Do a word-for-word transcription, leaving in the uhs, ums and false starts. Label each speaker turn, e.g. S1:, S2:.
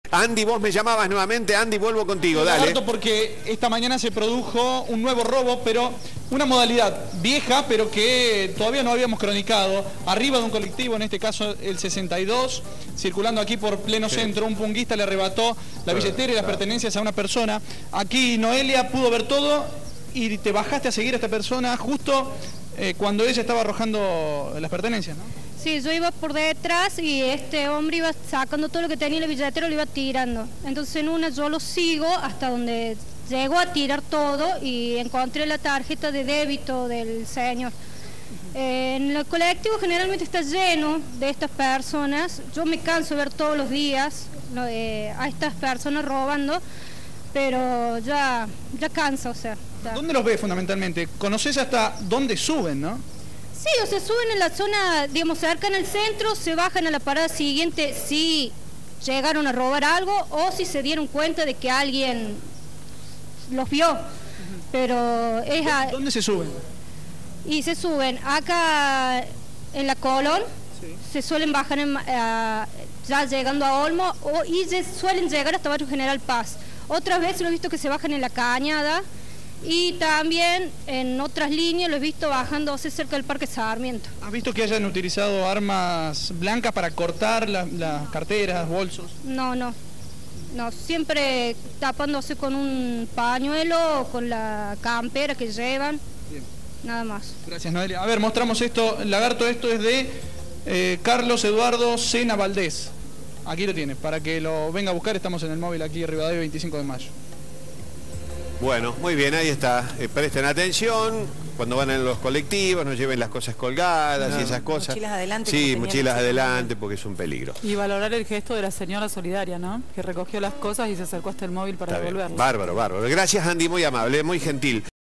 S1: Andy, vos me llamabas nuevamente. Andy, vuelvo contigo, dale.
S2: Alberto, porque esta mañana se produjo un nuevo robo, pero una modalidad vieja, pero que todavía no habíamos cronicado. Arriba de un colectivo, en este caso el sesenta y dos, circulando aquí por pleno sí. centro, un punguista le arrebató la billetera y las pertenencias a una persona. Aquí Noelia pudo ver todo y te bajaste a seguir a esta persona justo eh, cuando ella estaba arrojando las pertenencias, ¿no?
S3: Sí, yo iba por detrás y este hombre iba sacando todo lo que tenía en la billetera, lo iba tirando. Entonces en una yo lo sigo hasta donde llegó a tirar todo y encontré la tarjeta de débito del señor. Eh, en el colectivo generalmente está lleno de estas personas. Yo me canso de ver todos los días eh, a estas personas robando, pero ya, ya cansa, o sea. Ya.
S2: ¿Dónde los ves fundamentalmente? ¿Conoces hasta dónde suben, no?
S3: Sí, o sea, suben en la zona, digamos, cercana al centro, se bajan a la parada siguiente si llegaron a robar algo o si se dieron cuenta de que alguien los vio. Pero es a...
S2: ¿Dónde se suben?
S3: Y se suben acá en la Colón, sí. Se suelen bajar en, uh, ya llegando a Olmo o, y se suelen llegar hasta Barrio General Paz. Otras veces lo he visto que se bajan en la Cañada. Y también en otras líneas lo he visto bajándose cerca del Parque Sarmiento.
S2: ¿Has visto que hayan utilizado armas blancas para cortar las la carteras, bolsos?
S3: No, no. No, siempre tapándose con un pañuelo o con la campera que llevan. Bien. Nada más.
S2: Gracias, Noelia. A ver, mostramos esto. Lagarto, esto es de eh, Carlos Eduardo Sena Valdés. Aquí lo tiene, para que lo venga a buscar. Estamos en el móvil aquí, Rivadavia, veinticinco de mayo.
S1: Bueno, muy bien, ahí está. Eh, presten atención cuando van en los colectivos, no lleven las cosas colgadas no, y esas cosas.
S4: Mochilas adelante.
S1: Sí, mochilas adelante porque es un peligro.
S5: Y valorar el gesto de la señora solidaria, ¿no? Que recogió las cosas y se acercó hasta el móvil para devolverlas.
S1: Bárbaro, bárbaro. Gracias, Andy, muy amable, muy gentil.